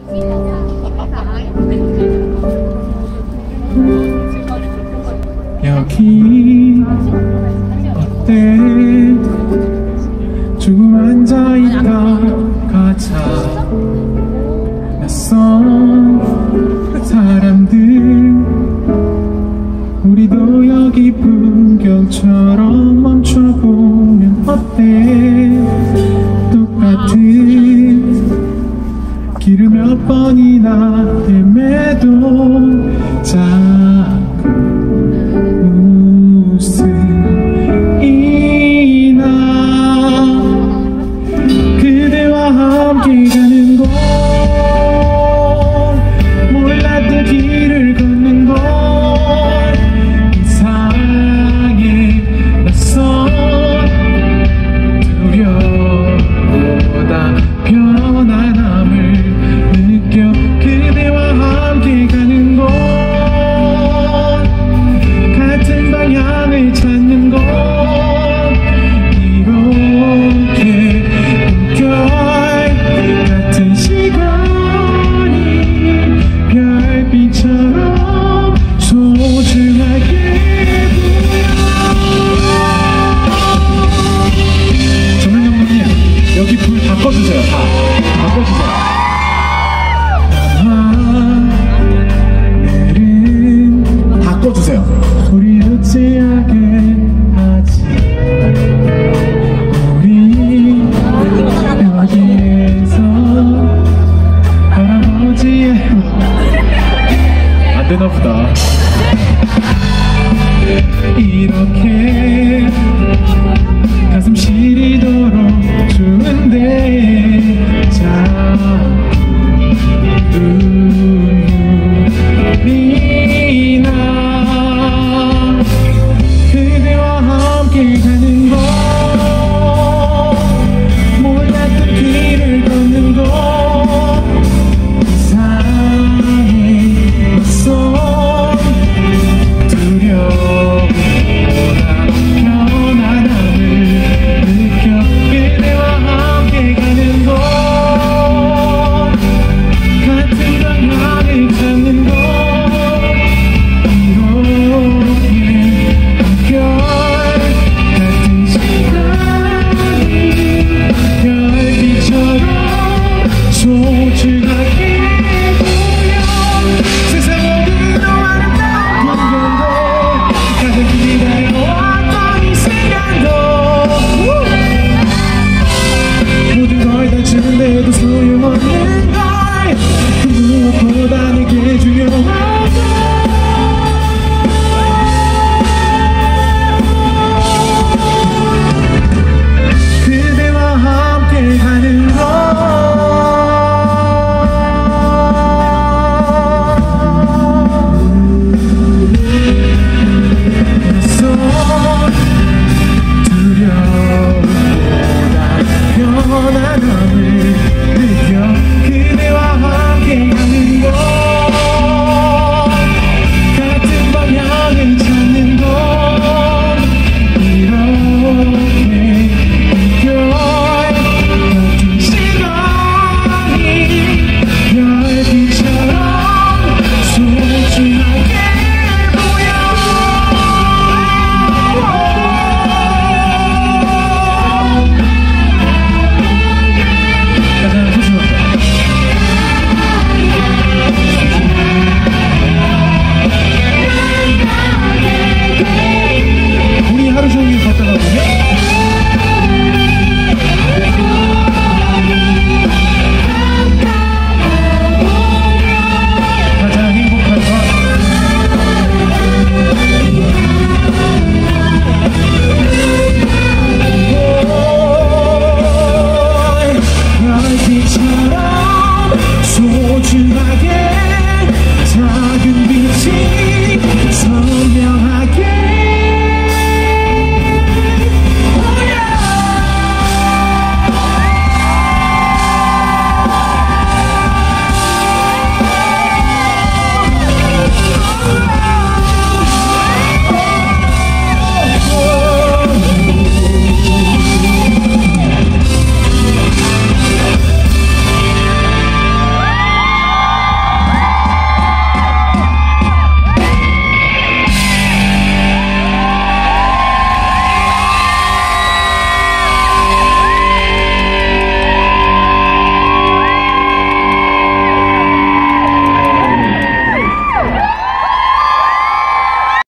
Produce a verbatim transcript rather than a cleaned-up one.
여기 어때? 조금 앉아있다 가자. 낯선 사람들 우리도 여기 풍경처럼 멈춰보면 어때? 똑같은 길을 몇 번이나 헤매도 자꾸 웃음이 나. 그대와 함께 가는 곳, 몰랐던 길을 걷는 곳, 이상해 낯선 두려움보다 편안함을 느껴. 그대와 함께 가는 곳, 같은 방향을 찾는 곳, 이렇게 꿈결 같은 시간이 별빛처럼 소중하게 조명감독님, 여기 불 다 꺼주세요. 다, 다 꺼주세요. 내일은 다 꺼주세요. 우리 어찌하게 하지? 우리 여기에서 할아버지의 안 되나 보다. 이렇게 가슴 시리도록 좋은데